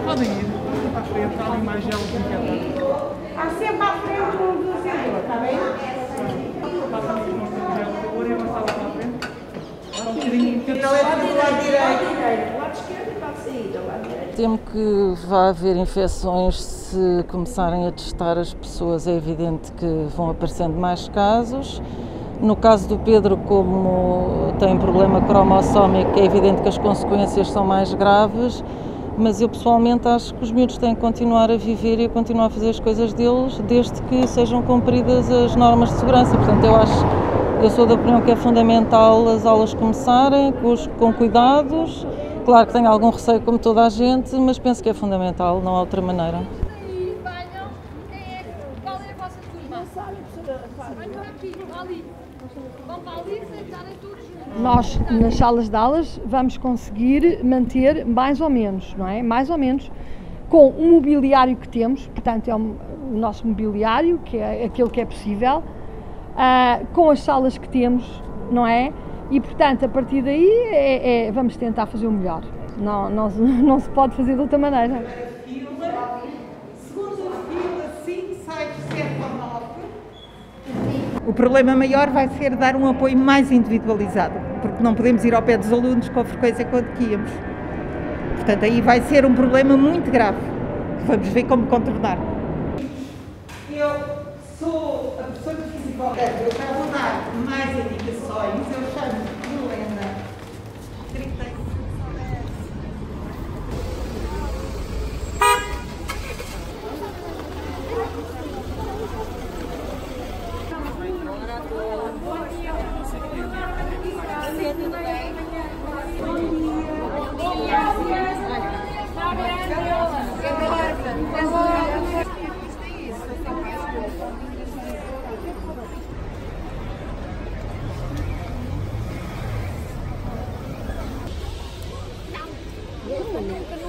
Podem ir, para a frente, há ali mais gelo que Há sempre à frente um dosador, está bem? passa ali com o gelo, vou ir avançar lá para a frente. Um bocadinho, Então é para o lado direito, lado esquerdo e para a saída, lado direito. Temo que vai haver infecções se começarem a testar as pessoas, é evidente que vão aparecendo mais casos. No caso do Pedro, como tem problema cromossómico, é evidente que as consequências são mais graves, mas eu pessoalmente acho que os miúdos têm que continuar a viver e a continuar a fazer as coisas deles, desde que sejam cumpridas as normas de segurança. Portanto, eu sou da opinião que é fundamental as aulas começarem com cuidados. Claro que tenho algum receio, como toda a gente, mas penso que é fundamental, não há outra maneira. Qual é a vossa turma? Não sabem, professora. Venham aqui, ali. Vão para ali, sentarem todos juntos. Nós, nas salas de aulas, vamos conseguir manter mais ou menos, não é? Mais ou menos, com o mobiliário que temos, portanto é o nosso mobiliário, que é aquele que é possível, com as salas que temos, não é? E, portanto, a partir daí vamos tentar fazer o melhor. Não se pode fazer de outra maneira. Segunda fila, 5, 6, 7 ou 9. O problema maior vai ser dar um apoio mais individualizado, porque não podemos ir ao pé dos alunos com a frequência quando íamos. Portanto, aí vai ser um problema muito grave. Vamos ver como contornar. Eu sou a professora de Físico-Química, eu já vou dar mais indicações, eu chamo Helena. Não.